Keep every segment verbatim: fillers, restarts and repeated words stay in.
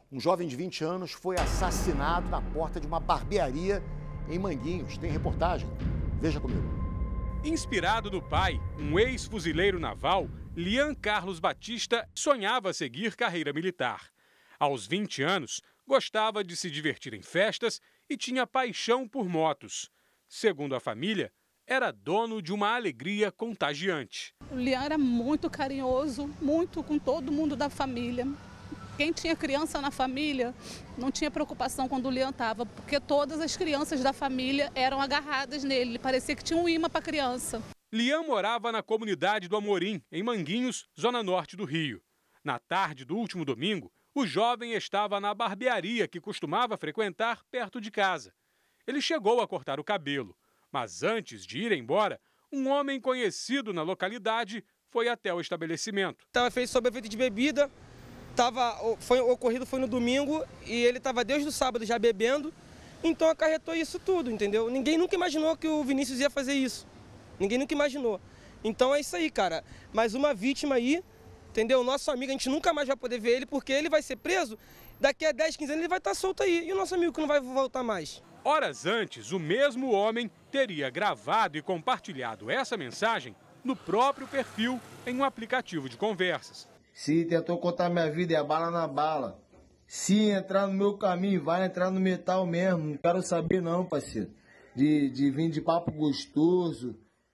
Um jovem de vinte anos foi assassinado na porta de uma barbearia em Manguinhos. Tem reportagem. Veja comigo. Inspirado no pai, um ex-fuzileiro naval, Lian Carlos Batista sonhava seguir carreira militar. Aos vinte anos, gostava de se divertir em festas e tinha paixão por motos. Segundo a família, era dono de uma alegria contagiante. O Lian era muito carinhoso, muito com todo mundo da família. Quem tinha criança na família não tinha preocupação quando o Lian estava, porque todas as crianças da família eram agarradas nele. Parecia que tinha um imã para a criança. Lian morava na comunidade do Amorim, em Manguinhos, zona norte do Rio. Na tarde do último domingo, o jovem estava na barbearia que costumava frequentar perto de casa. Ele chegou a cortar o cabelo, mas antes de ir embora, um homem conhecido na localidade foi até o estabelecimento. Estava feito sob efeito de bebida, tava, foi, o ocorrido foi no domingo e ele estava desde o sábado já bebendo, então acarretou isso tudo, entendeu? Ninguém nunca imaginou que o Vinícius ia fazer isso, ninguém nunca imaginou. Então é isso aí, cara, mais uma vítima aí, entendeu? Nosso amigo, a gente nunca mais vai poder ver ele porque ele vai ser preso, daqui a dez, quinze anos ele vai estar solto aí, e o nosso amigo que não vai voltar mais. Horas antes, o mesmo homem teria gravado e compartilhado essa mensagem no próprio perfil em um aplicativo de conversas. Se tentou contar minha vida, é bala na bala. Se entrar no meu caminho, vai entrar no metal mesmo. Não quero saber não, parceiro. De, de vir de papo gostoso,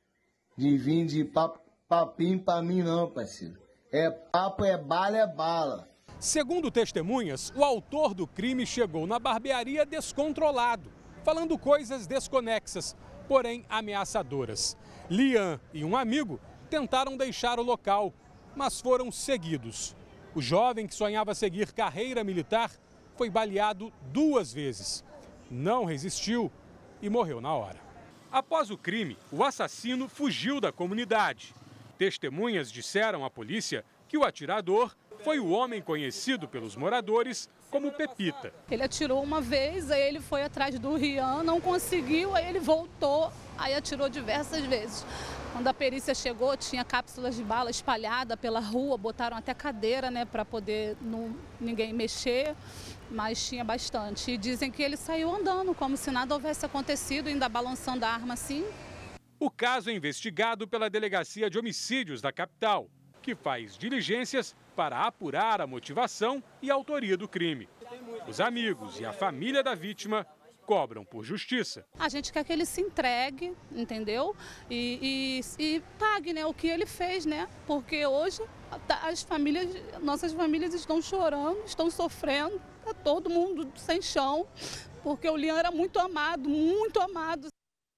de vir de papo, papinho pra mim não, parceiro. É papo, é bala, é bala. Segundo testemunhas, o autor do crime chegou na barbearia descontrolado, falando coisas desconexas, porém ameaçadoras. Lian e um amigo tentaram deixar o local, mas foram seguidos. O jovem que sonhava seguir carreira militar foi baleado duas vezes. Não resistiu e morreu na hora. Após o crime, o assassino fugiu da comunidade. Testemunhas disseram à polícia que o atirador foi o homem conhecido pelos moradores como Pepita. Ele atirou uma vez, aí ele foi atrás do Rian, não conseguiu, aí ele voltou, aí atirou diversas vezes. Quando a perícia chegou, tinha cápsulas de bala espalhadas pela rua, botaram até cadeira, né, para poder não, ninguém mexer, mas tinha bastante. E dizem que ele saiu andando, como se nada houvesse acontecido, ainda balançando a arma assim. O caso é investigado pela Delegacia de Homicídios da capital, que faz diligências para apurar a motivação e a autoria do crime. Os amigos e a família da vítima cobram por justiça. A gente quer que ele se entregue, entendeu? E, e, e pague, né, o que ele fez, né? Porque hoje as famílias, nossas famílias estão chorando, estão sofrendo, tá todo mundo sem chão, porque o Lian era muito amado, muito amado.